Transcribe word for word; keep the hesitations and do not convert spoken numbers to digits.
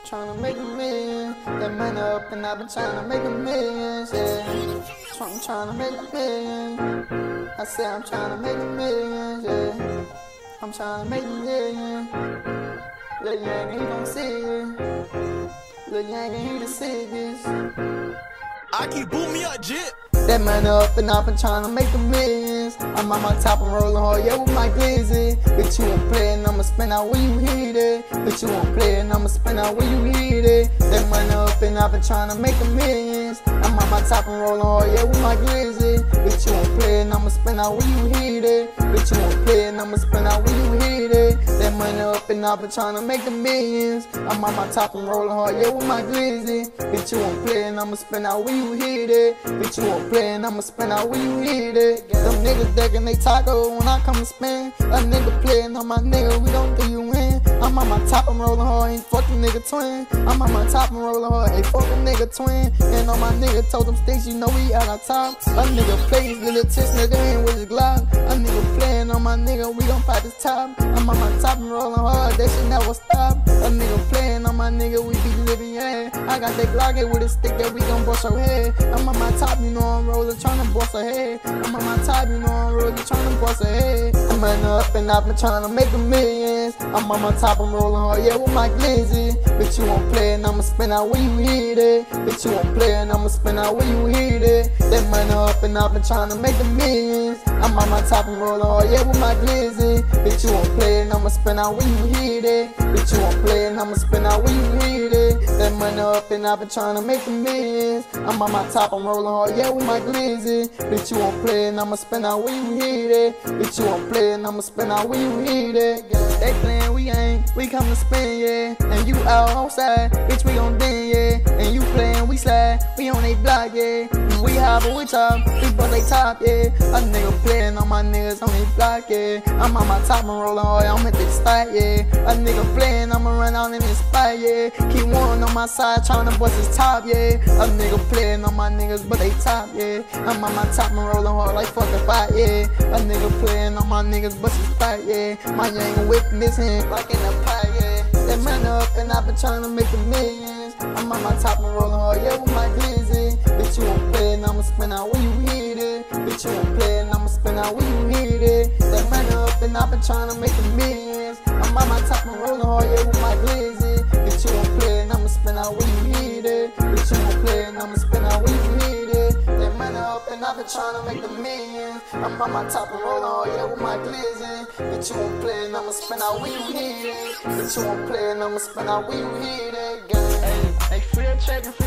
Tryna make a million, that money up and I've been tryna make a million, yeah. I'm tryna make a million, I say I'm tryna make a million, yeah. I'm tryna make a million, LitYunginn, he gon' see it. LitYunginn, he the sickest. I keep boot me up, jit. That money up and I've been tryna make a millions. I'm on my top, I'm rolling hard, yeah, with my glizzy. Bitch, you won't play and I'ma spin out where you hit it. Bitch, you won't play and I'ma spin out where you hit it. That money up and I've been tryna make a millions. I'm on my top, I'm rolling hard, yeah, with my glizzy. Bitch, you won't play and I'ma spin out where you hit it. Bitch, you won't play and I'ma spin out where you hit it. That money up and I've been tryna make the millions. I'm on my top, I'm rolling hard, yeah, with my glizzy. Bitch, you won't play and I'ma spin out where you hit it. Bitch, you won't play and I'ma spin out where you hit it. Them niggas decking they taco when I come and spin. A nigga playing on my nigga, we don't do you win. I'm on my top, I'm rolling hard, ain't fuck the nigga twin. I'm on my top, I'm rolling hard, ain't fuck the nigga twin. And on my nigga told them sticks, you know we at our top. A nigga plays little tits, nigga ain't with his Glock. A nigga playing on my nigga, we gon' fight this top. I'm on my top, I'm rolling hard, that shit never stop. A nigga playing on my nigga, we be living, yeah. I got that Glock here with a stick that we gon' bust her head. I'm on my top, you know I'm rolling, tryna bust her head. I'm on my top, you know I'm rolling, tryna bust her head. I'm running up and I've been tryna make a millions. I'm on my top, I'm rolling hard, yeah, with my glizzy. Bitch, you won't play and I'ma spin out where you hit it. Bitch, you won't play and I'ma spin out where you hit it. That money up and I've been tryna make the millions. I'm on my top, I'm rolling hard, yeah, with my glizzy. Bitch, you won't play and I'ma spin out where you hit it. Bitch, you won't play and I'ma spin out where you hit it. That money up and I've been tryna make the millions. I'm on my top, I'm rolling hard, yeah, with my glizzy. Bitch, you won't play and I'ma spin out where you hit it. Bitch, you won't play and I'ma spin out where you hit it. They playin', we ain't, we come to spin, yeah. And you out outside, bitch, we gon' den, yeah. And you playin', we slide, we on they block, yeah. And we high, but we top, we bust they top, yeah. A nigga playin' on my niggas on they block, yeah. I'm on my top, I'm rollin' hard, I'm at the spot, yeah. A nigga playin', I'ma run out in this spot, yeah. Keep one on my side, tryna bust his top, yeah. A nigga playin' on my niggas, but they top, yeah. I'm on my top, I'm rollin' hard like fucking fight, yeah. A nigga playin' on my niggas, bust his spot, yeah. My young whip missing, like in a pie, yeah. That money up and I've been tryna make the millions. I'm on my top, I'm rollin' hard, yeah, with my glizzy. Bitch, you won't play and I'ma spin out where you hit it. Bitch, you won't play and I'ma spin out where you hit it. That money up and I've been tryna make the millions. I'm on my top, I'm rollin' hard, yeah, with my glizzy. Bitch, you won't play and I'ma spin out where you hit it. Bitch, you won't play and I'ma spin out where you hit it. That money up and I've been tryna make the millions. I'm on my top, I'm rollin' hard, yeah, with my glizzy. Bitch, you won't play and I'ma spin out where you hit it. Bitch, you won't play and I'ma spin out where you hit it. Gang. Hey, hey, free checkin'.